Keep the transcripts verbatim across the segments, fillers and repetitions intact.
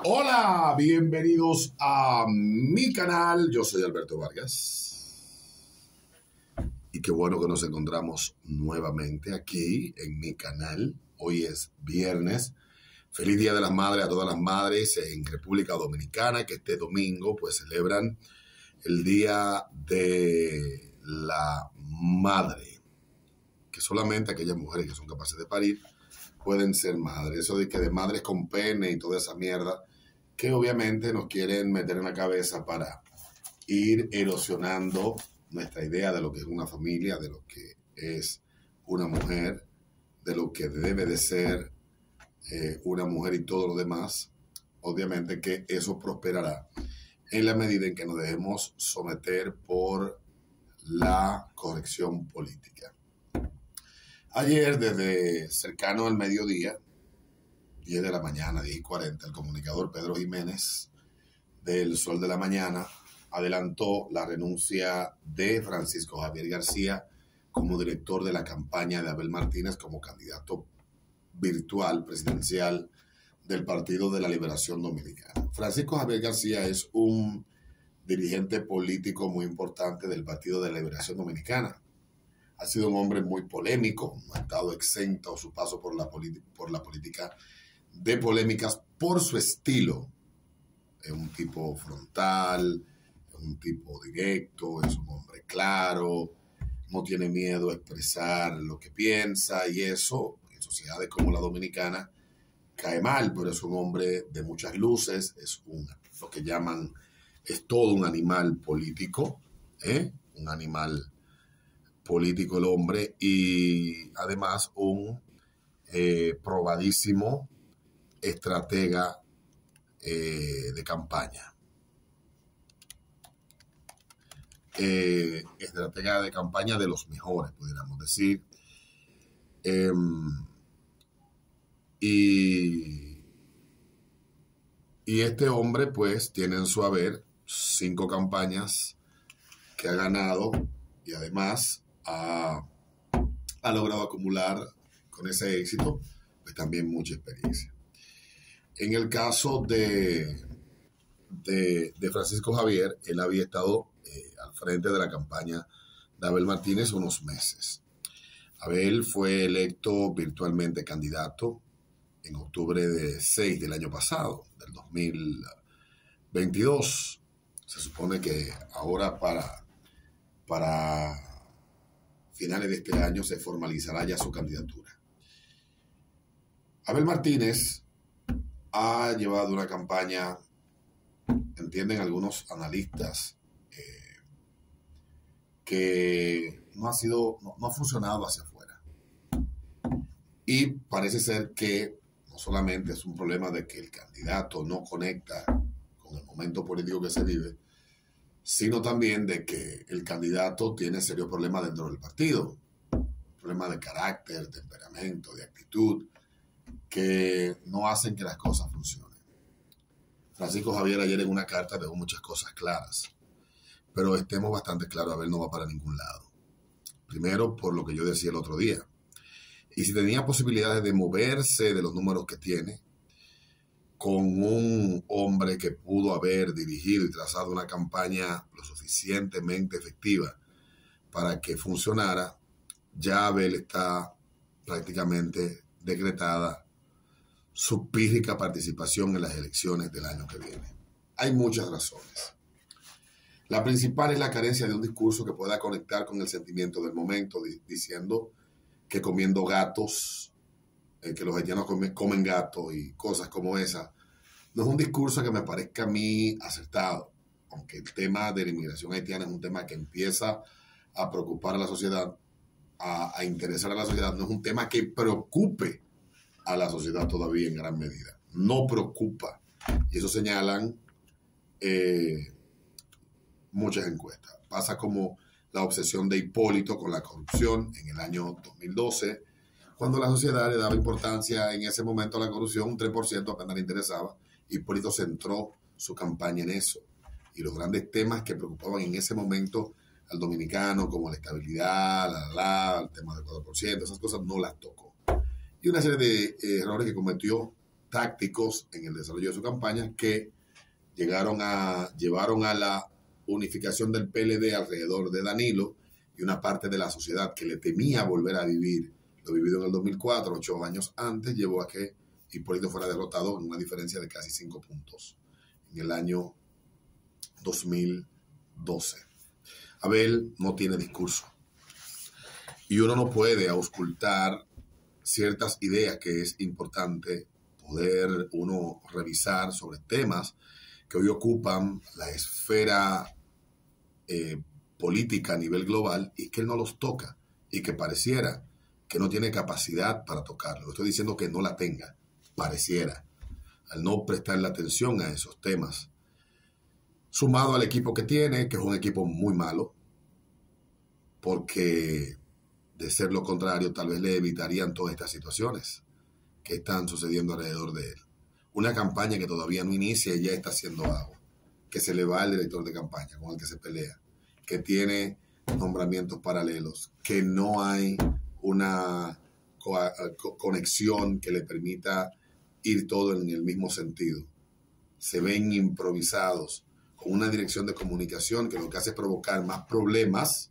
Hola, bienvenidos a mi canal. Yo soy Alberto Vargas. Y qué bueno que nos encontramos nuevamente aquí en mi canal. Hoy es viernes. Feliz Día de las Madres a todas las madres en República Dominicana, que este domingo pues celebran el Día de la Madre. Que solamente aquellas mujeres que son capaces de parir pueden ser madres. Eso de que de madres con pene y toda esa mierda que obviamente nos quieren meter en la cabeza para ir erosionando nuestra idea de lo que es una familia, de lo que es una mujer, de lo que debe de ser eh, una mujer y todo lo demás. Obviamente que eso prosperará en la medida en que nos dejemos someter por la corrección política. Ayer, desde cercano al mediodía, diez de la mañana, diez y cuarenta, el comunicador Pedro Jiménez del Sol de la Mañana adelantó la renuncia de Francisco Javier García como director de la campaña de Abel Martínez como candidato virtual presidencial del Partido de la Liberación Dominicana. Francisco Javier García es un dirigente político muy importante del Partido de la Liberación Dominicana. Ha sido un hombre muy polémico, no ha estado exento a su paso por la, por la política de polémicas por su estilo. Es un tipo frontal, es un tipo directo, es un hombre claro, no tiene miedo a expresar lo que piensa, y eso en sociedades como la dominicana cae mal, pero es un hombre de muchas luces, es un, lo que llaman, es todo un animal político, ¿eh? un animal político el hombre, y además un eh, probadísimo estratega eh, de campaña. Eh, estratega de campaña de los mejores, pudiéramos decir. Eh, y, y este hombre pues tiene en su haber cinco campañas que ha ganado, y además ha, ha logrado acumular con ese éxito pues también mucha experiencia. En el caso de, de, de Francisco Javier, él había estado eh, al frente de la campaña de Abel Martínez unos meses. Abel fue electo virtualmente candidato en octubre de seis del año pasado, del dos mil veintidós. Se supone que ahora para, para finales de este año se formalizará ya su candidatura. Abel Martínez ha llevado una campaña, entienden algunos analistas, eh, que no ha sido, no, no ha funcionado hacia afuera. Y parece ser que no solamente es un problema de que el candidato no conecta con el momento político que se vive, sino también de que el candidato tiene serios problemas dentro del partido. Problemas de carácter, temperamento, de actitud, que no hacen que las cosas funcionen. Francisco Javier ayer en una carta dejó muchas cosas claras, pero estemos bastante claros, Abel no va para ningún lado. Primero, por lo que yo decía el otro día, y si tenía posibilidades de moverse de los números que tiene, con un hombre que pudo haber dirigido y trazado una campaña lo suficientemente efectiva para que funcionara, ya Abel está prácticamente decretada su pírrica participación en las elecciones del año que viene. Hay muchas razones. La principal es la carencia de un discurso que pueda conectar con el sentimiento del momento, diciendo que comiendo gatos, eh, que los haitianos comen, comen gatos y cosas como esa. No es un discurso que me parezca a mí acertado, aunque el tema de la inmigración haitiana es un tema que empieza a preocupar a la sociedad, a, a interesar a la sociedad. No es un tema que preocupe a la sociedad todavía en gran medida. No preocupa. Y eso señalan eh, muchas encuestas. Pasa como la obsesión de Hipólito con la corrupción en el año dos mil doce, cuando la sociedad le daba importancia en ese momento a la corrupción, un tres por ciento apenas le interesaba. Hipólito centró su campaña en eso. Y los grandes temas que preocupaban en ese momento al dominicano, como la estabilidad, la, la, el tema del cuatro por ciento, esas cosas no las tocó. Y una serie de eh, errores que cometió tácticos en el desarrollo de su campaña que llegaron a, llevaron a la unificación del P L D alrededor de Danilo y una parte de la sociedad que le temía volver a vivir lo vivido en el dos mil cuatro, ocho años antes, llevó a que Hipólito fuera derrotado en una diferencia de casi cinco puntos en el año dos mil doce. Abel no tiene discurso y uno no puede auscultar ciertas ideas que es importante poder uno revisar sobre temas que hoy ocupan la esfera eh, política a nivel global y que él no los toca y que pareciera que no tiene capacidad para tocarlo. Estoy diciendo que no la tenga, pareciera, al no prestarle atención a esos temas. Sumado al equipo que tiene, que es un equipo muy malo, porque de ser lo contrario tal vez le evitarían todas estas situaciones que están sucediendo alrededor de él. Una campaña que todavía no inicia y ya está haciendo agua, que se le va al director de campaña con el que se pelea, que tiene nombramientos paralelos, que no hay una co co conexión que le permita ir todo en el mismo sentido. Se ven improvisados con una dirección de comunicación que lo que hace es provocar más problemas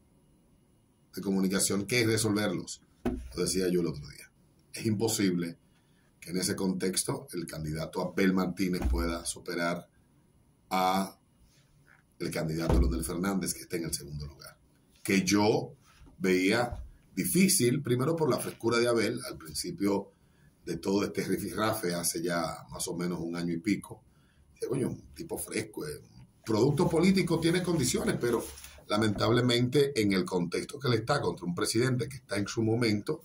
de comunicación que resolverlos. Lo decía yo el otro día. Es imposible que en ese contexto el candidato Abel Martínez pueda superar a el candidato Leonel Fernández, que está en el segundo lugar. Que yo veía difícil, primero por la frescura de Abel, al principio de todo este rifirrafe, hace ya más o menos un año y pico. Dije, coño, un tipo fresco, eh. Producto político tiene condiciones, pero lamentablemente en el contexto que le está contra un presidente que está en su momento,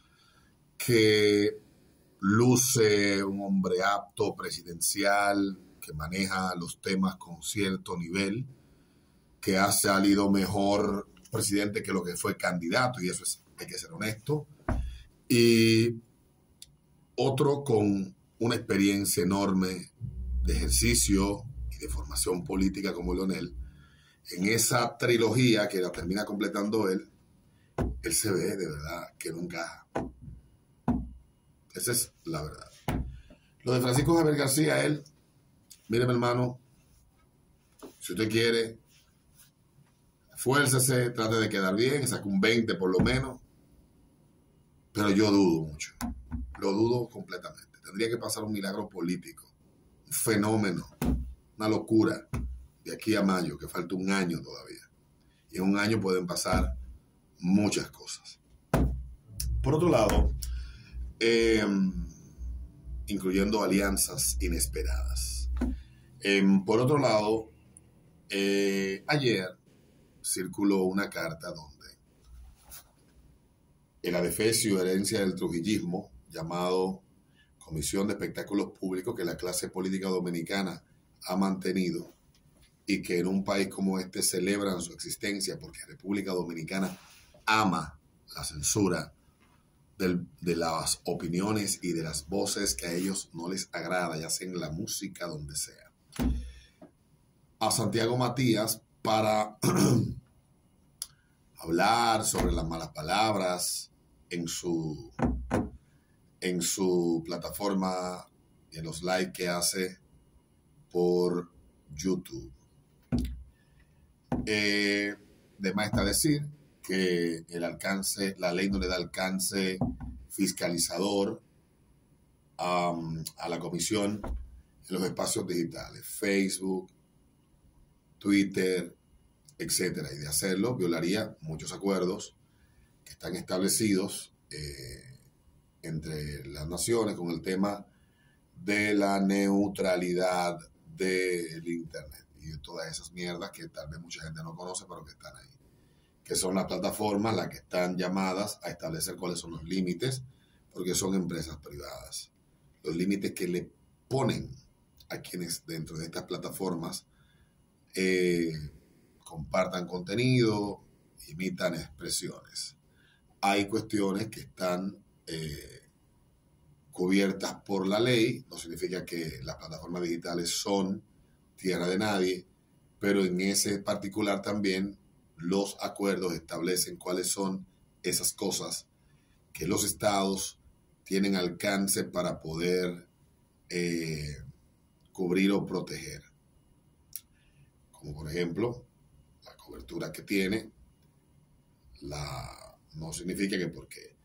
que luce un hombre apto, presidencial, que maneja los temas con cierto nivel, que ha salido mejor presidente que lo que fue candidato, y eso es, hay que ser honesto, y otro con una experiencia enorme de ejercicio y de formación política como Leonel. En esa trilogía que la termina completando él, él se ve de verdad que nunca. Esa es la verdad. Lo de Francisco Javier García, él, mire mi hermano, si usted quiere, esfuércese, trate de quedar bien, saque un veinte por lo menos, pero yo dudo mucho, lo dudo completamente. Tendría que pasar un milagro político, un fenómeno, una locura, de aquí a mayo, que falta un año todavía. Y en un año pueden pasar muchas cosas. Por otro lado, eh, incluyendo alianzas inesperadas. Eh, por otro lado, eh, ayer circuló una carta donde el adefesio herencia del trujillismo, llamado Comisión de Espectáculos Públicos, que la clase política dominicana ha mantenido y que en un país como este celebran su existencia porque República Dominicana ama la censura del, de las opiniones y de las voces que a ellos no les agrada, ya sea en la música, donde sea. A Santiago Matías para hablar sobre las malas palabras en su, en su plataforma y en los likes que hace por YouTube. Eh, de más está decir que el alcance, la ley no le da alcance fiscalizador um, a la comisión en los espacios digitales, Facebook, Twitter, etcétera. Y de hacerlo violaría muchos acuerdos que están establecidos eh, entre las naciones con el tema de la neutralidad del Internet y de todas esas mierdas que tal vez mucha gente no conoce, pero que están ahí, que son las plataformas las que están llamadas a establecer cuáles son los límites, porque son empresas privadas. Los límites que le ponen a quienes dentro de estas plataformas eh, compartan contenido, imitan expresiones. Hay cuestiones que están eh, cubiertas por la ley, no significa que las plataformas digitales son tierra de nadie, pero en ese particular también los acuerdos establecen cuáles son esas cosas que los estados tienen alcance para poder eh, cubrir o proteger. Como por ejemplo, la cobertura que tiene, la, no significa que porque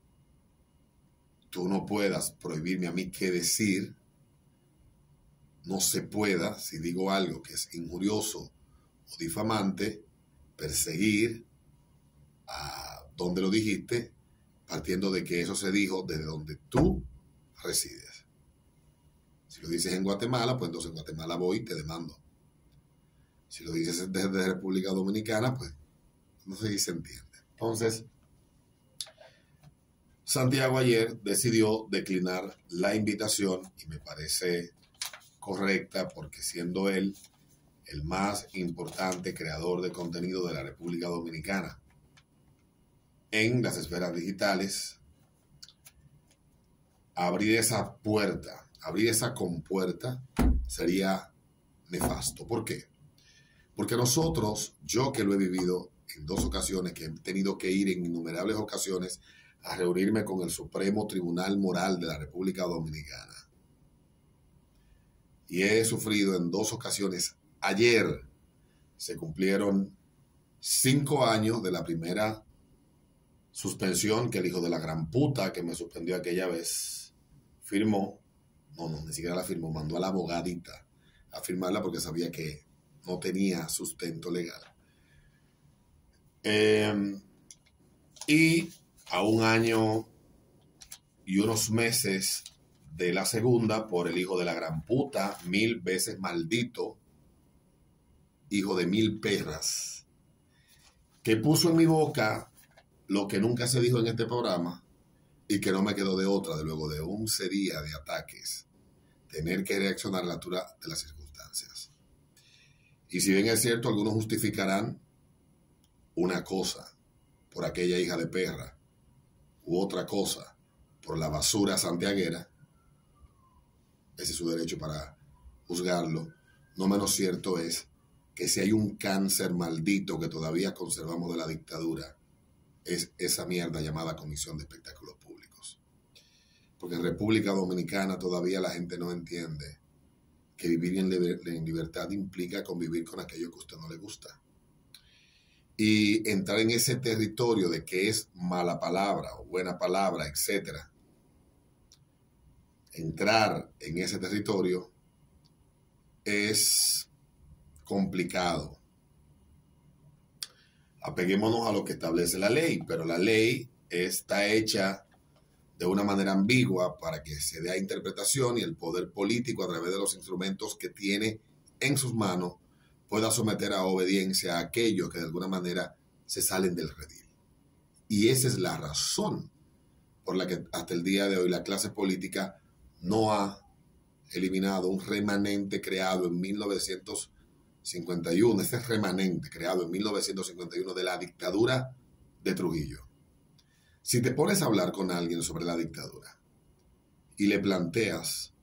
tú no puedas prohibirme a mí qué decir, no se pueda, si digo algo que es injurioso o difamante, perseguir a donde lo dijiste, partiendo de que eso se dijo desde donde tú resides. Si lo dices en Guatemala, pues entonces en Guatemala voy y te demando. Si lo dices desde República Dominicana, pues no sé si se entiende. Entonces, Santiago ayer decidió declinar la invitación y me parece correcta porque siendo él el más importante creador de contenido de la República Dominicana en las esferas digitales, abrir esa puerta, abrir esa compuerta sería nefasto. ¿Por qué? Porque nosotros, yo que lo he vivido en dos ocasiones, que he tenido que ir en innumerables ocasiones a reunirme con el Supremo Tribunal Moral de la República Dominicana, y he sufrido en dos ocasiones. Ayer se cumplieron cinco años de la primera suspensión que el hijo de la gran puta que me suspendió aquella vez firmó. No, no, ni siquiera la firmó, mandó a la abogadita a firmarla porque sabía que no tenía sustento legal. Eh, y a un año y unos meses de la segunda, por el hijo de la gran puta, mil veces maldito, hijo de mil perras, que puso en mi boca lo que nunca se dijo en este programa y que no me quedó de otra, de luego de once días de ataques, tener que reaccionar a la altura de las circunstancias. Y si bien es cierto, algunos justificarán una cosa por aquella hija de perra u otra cosa por la basura santiaguera, ese es su derecho para juzgarlo. No menos cierto es que si hay un cáncer maldito que todavía conservamos de la dictadura, es esa mierda llamada Comisión de Espectáculos Públicos. Porque en República Dominicana todavía la gente no entiende que vivir en, liber- en libertad implica convivir con aquello que a usted no le gusta. Y entrar en ese territorio de que es mala palabra o buena palabra, etcétera, entrar en ese territorio es complicado. Apeguémonos a lo que establece la ley, pero la ley está hecha de una manera ambigua para que se dé a interpretación y el poder político, a través de los instrumentos que tiene en sus manos, pueda someter a obediencia a aquellos que de alguna manera se salen del redil. Y esa es la razón por la que hasta el día de hoy la clase política no ha eliminado un remanente creado en mil novecientos cincuenta y uno, ese remanente creado en mil novecientos cincuenta y uno de la dictadura de Trujillo. Si te pones a hablar con alguien sobre la dictadura y le planteas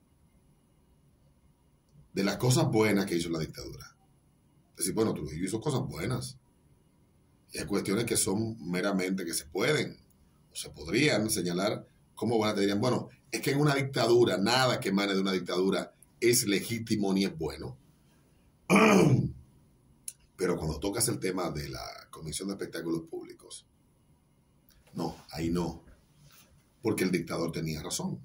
de las cosas buenas que hizo la dictadura, decir, bueno, Trujillo hizo cosas buenas, y hay cuestiones que son meramente que se pueden o se podrían señalar como buenas. Te dirían, bueno, es que en una dictadura, nada que emane de una dictadura es legítimo ni es bueno. Pero cuando tocas el tema de la Comisión de Espectáculos Públicos, no, ahí no, porque el dictador tenía razón.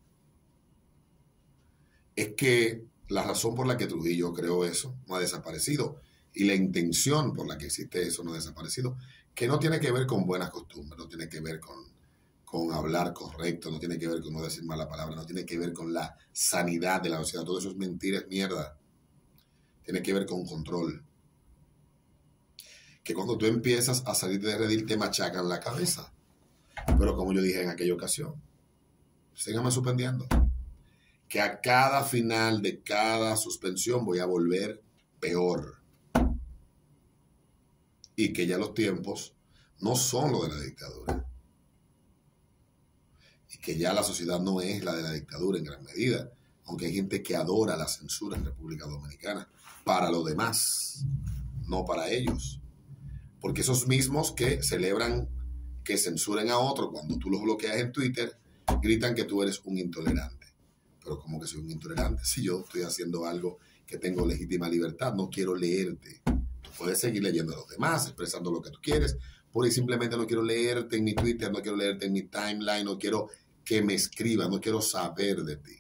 Es que la razón por la que Trujillo creó eso no ha desaparecido, y la intención por la que existe eso no ha desaparecido, que no tiene que ver con buenas costumbres, no tiene que ver con, con hablar correcto, no tiene que ver con no decir mala palabra, no tiene que ver con la sanidad de la sociedad. Todo eso es mentira, es mierda. Tiene que ver con control. Que cuando tú empiezas a salir de redil te machacan la cabeza. Pero como yo dije en aquella ocasión, síganme suspendiendo. Que a cada final de cada suspensión voy a volver peor. Y que ya los tiempos no son los de la dictadura. Y que ya la sociedad no es la de la dictadura en gran medida. Aunque hay gente que adora la censura en República Dominicana. Para los demás, no para ellos. Porque esos mismos que celebran que censuren a otro cuando tú los bloqueas en Twitter, gritan que tú eres un intolerante. pero como que soy un intolerante. Si yo estoy haciendo algo que tengo legítima libertad, no quiero leerte. Tú puedes seguir leyendo a los demás, expresando lo que tú quieres, porque simplemente no quiero leerte en mi Twitter, no quiero leerte en mi timeline, no quiero que me escribas, no quiero saber de ti.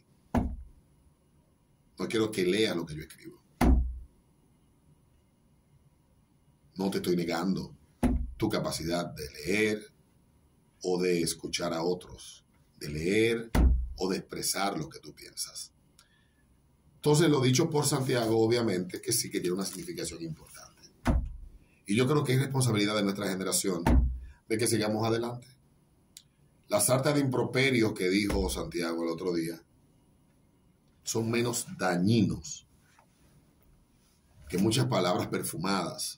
No quiero que leas lo que yo escribo. No te estoy negando tu capacidad de leer o de escuchar a otros, de leer o de expresar lo que tú piensas. Entonces, lo dicho por Santiago, obviamente, que sí que tiene una significación importante. Y yo creo que es responsabilidad de nuestra generación de que sigamos adelante. La sarta de improperios que dijo Santiago el otro día son menos dañinos que muchas palabras perfumadas,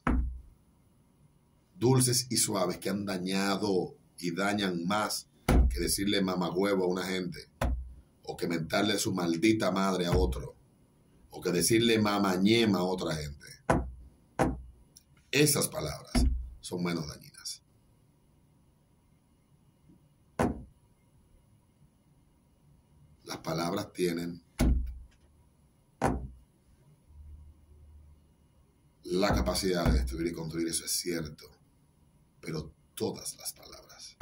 dulces y suaves, que han dañado y dañan más que decirle mamagüevo a una gente, o que mentarle su maldita madre a otro, o que decirle mamañema a otra gente. Esas palabras son menos dañinas. Las palabras tienen la capacidad de destruir y construir, eso es cierto, pero todas las palabras.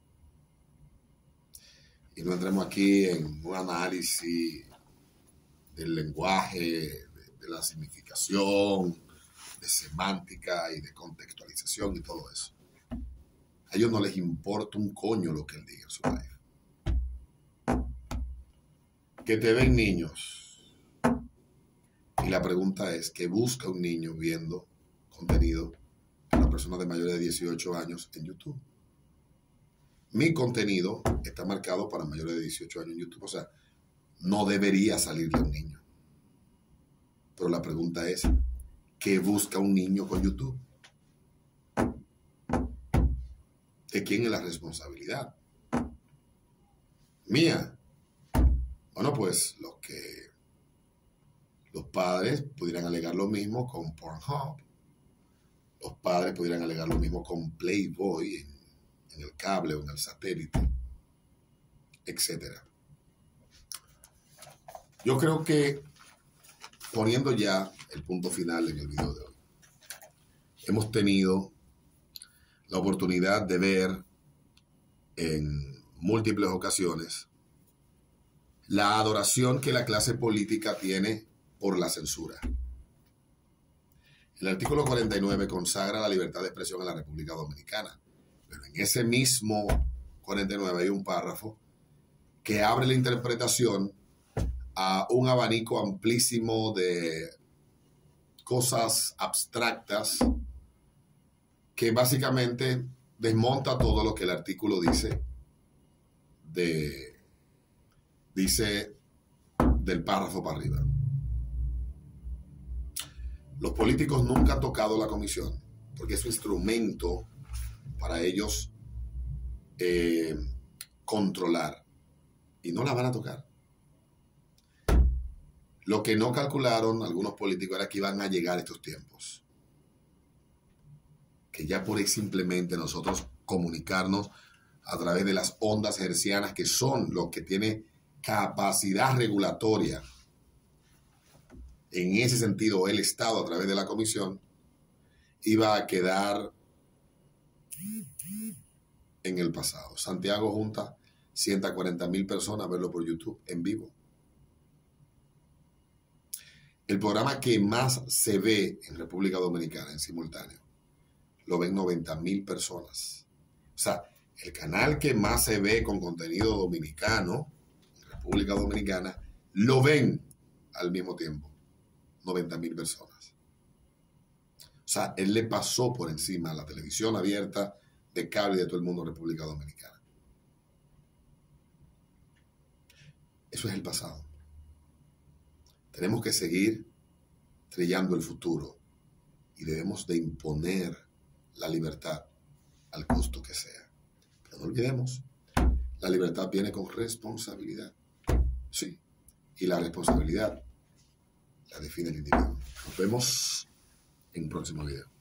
Y no entremos aquí en un análisis del lenguaje, de, de la significación, de semántica y de contextualización y todo eso. A ellos no les importa un coño lo que él diga en su live. Que te ven niños. Y la pregunta es, ¿qué busca un niño viendo contenido de una persona de mayores de dieciocho años en YouTube? Mi contenido está marcado para mayores de dieciocho años en YouTube. O sea, no debería salirle a un niño. Pero la pregunta es, ¿qué busca un niño con YouTube? ¿De quién es la responsabilidad? ¿Mía? Bueno, pues los que los padres pudieran alegar lo mismo con Pornhub. Los padres pudieran alegar lo mismo con Playboy en, en el cable o en el satélite, etcétera. Yo creo que, poniendo ya el punto final en el video de hoy, hemos tenido la oportunidad de ver en múltiples ocasiones la adoración que la clase política tiene por la censura. El artículo cuarenta y nueve consagra la libertad de expresión en la República Dominicana, pero en ese mismo cuarenta y nueve hay un párrafo que abre la interpretación a un abanico amplísimo de cosas abstractas que básicamente desmonta todo lo que el artículo dice de, dice del párrafo para arriba. Los políticos nunca han tocado la comisión porque es un instrumento para ellos eh, controlar, y no la van a tocar. Lo que no calcularon algunos políticos era que iban a llegar estos tiempos, que ya por simplemente nosotros comunicarnos a través de las ondas hercianas, que son los que tienen capacidad regulatoria, en ese sentido el Estado a través de la comisión, iba a quedar en el pasado. Santiago junta ciento cuarenta mil personas a verlo por YouTube en vivo. El programa que más se ve en República Dominicana en simultáneo lo ven noventa mil personas. O sea, el canal que más se ve con contenido dominicano en República Dominicana lo ven al mismo tiempo noventa mil personas. O sea, él le pasó por encima a la televisión abierta de cable de todo el mundo en República Dominicana. Eso es el pasado. Tenemos que seguir trillando el futuro y debemos de imponer la libertad al costo que sea. Pero no olvidemos, la libertad viene con responsabilidad. Sí, y la responsabilidad la define el individuo. Nos vemos en un próximo video.